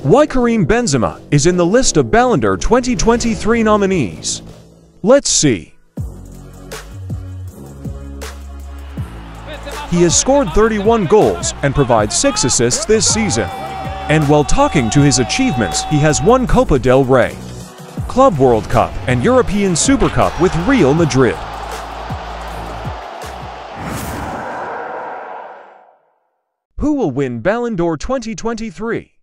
Why Karim Benzema is in the list of Ballondor 2023 nominees. Let's see. He has scored 31 goals and provides 6 assists this season. And while talking to his achievements, he has won Copa del Rey, Club World Cup, and European Super Cup with Real Madrid. Who will win Ballon d'Or 2023?